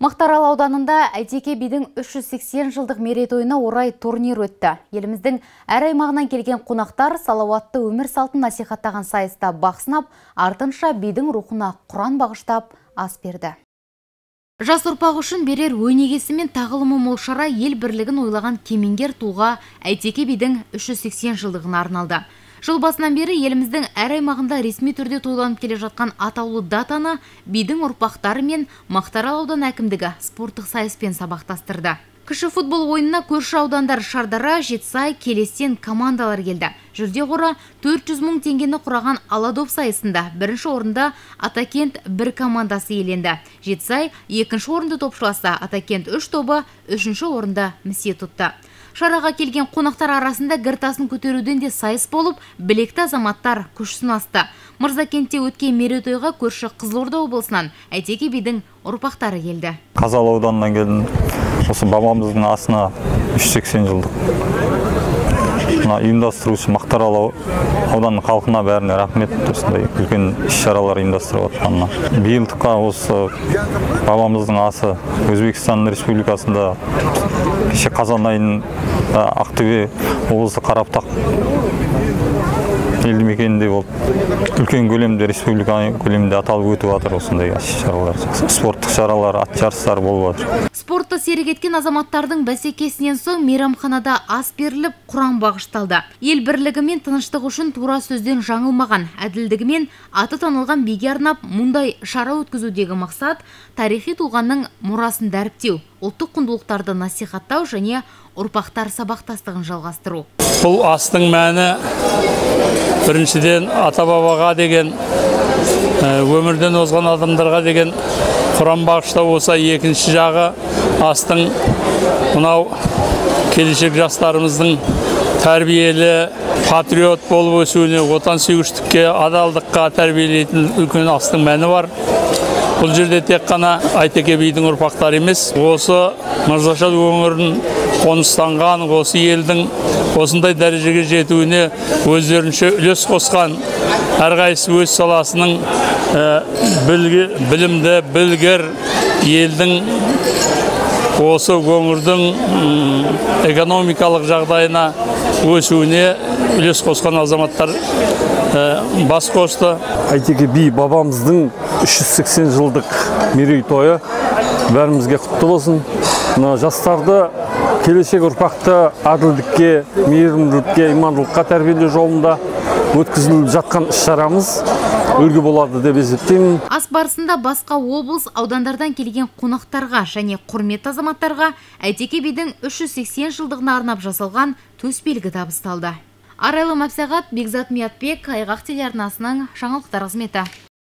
Мақтаарал ауданында Әйтеке бидің 380 жылдық мерейтойына орай турнир өтті. Еліміздің әр аймағынан келген қонақтар салауатты өмір салтын насихаттаған сайыста бақ сынап, артынша бидің рухына Құран бағыштап ас берді. Жас ұрпақ үшін берер өнегесі мен тағылымы мол шара ел бірлігін ойлаған кемеңгер тұлға Әйтеке бидің 380 жылдығына арналды. Жыл басынан бері еліміздің әр аймағында ресми түрде тойланып келе жатқан атаулы датаны бидің ұрпақтары мен Мақтаарал ауданы әкімдігі спорттық сайыспен сабақтастырды. Кіші футбол ойынына көрші аудандар Шардара, Жетісай, Келестен командалар келді. Жүлде қоры 400 мың теңгені құраған аладоп сайысында бірінші орында Атакент 1 командасы иеленді. Жетісай екінші орынды топшыласа, Атакент 3 тобы үшінші орында місе тұтты. Шараға келген қонақтар арасында гіртасын көтеруден де сайыс болып, білекті азаматтар күш сынасты. Мырзакентте өткен мерейтойға көрші Қызылорда облысынан Әйтеке бидің ұрпақтары келді. Қазалы ауданынан келдім. Осы бабамыздың асына 380 жылдық. Ұйымдастырушы Мақтаарал ауданның халқына бәріне рахмет, осындай үлкен іс-шаралар ұйымдастырып отқанына. Биылдыққа осы бабамыздың асы Өзбекстан Республикасында кеше қазан айында Ақтөбе облысы Қарабұтақ елді мекенінде болып, үлкен көлемде, республика көлемінде аталып өтіп жатыр осындай іс-шаралар. Спорттық шаралар, ат жарыстары болып жатыр. Спортты серік еткен азаматтардың бәсекесінен соң мейрамханада ас беріліп, Құран бағышталды. Ел бірлігі мен тыныштық үшін тура сөзден жаңылмаған, әділдігі мен аты танылған биге арнап мұндай шара өткізудегі мақсат тарихи тұлғаның мұрасын дәріптеу, ұлттық құндылықтарды насихаттау және ұрпақтар сабақтастығын жалғастыру. Бұл астың мәні біріншіден ата-бабаға деген, өмірден озған адамдарға деген Құран бағыштау болса, екінші жағы астың мынау келешек жастарымыздың тәрбиелі патриот болып өсуіне, отансүйгіштікке, адалдыққа тәрбиелейтін үлкен астың мәні бар. Бұл жерде тек қана Әйтеке бидің ұрпақтары емес, осы Мырзашал өңірін қоныстанған, осы елдің осындай дәрежеге жетуіне өздерінше үлес қосқан, әрқайсысы өз саласының білімді, білгір елдің осы өңірдің экономикалық жағдайына өсуіне үлес қосқан азаматтар бас қосты. Әйтеке би бабамыздың 380 жылдық мерейтойы бәрімізге құтты болсын. Жастарды келешек ұрпақты әділдікке, мейірімділікке, имандылыққа тәрбиелеу жолында өткізіліп жатқан іс-шарамыз үлгі болады деп есептеймін. Ас барысында басқа облыс, аудандардан келген қонақтарға және құрметті азаматтарға Әйтеке бидің 380 жылдығына арнап жасалған төсбелгі табысталды. Арайлы Мәпсағат, Бекзат Миятбек, Айғақ телеарнасының жаңалықтар қызметі.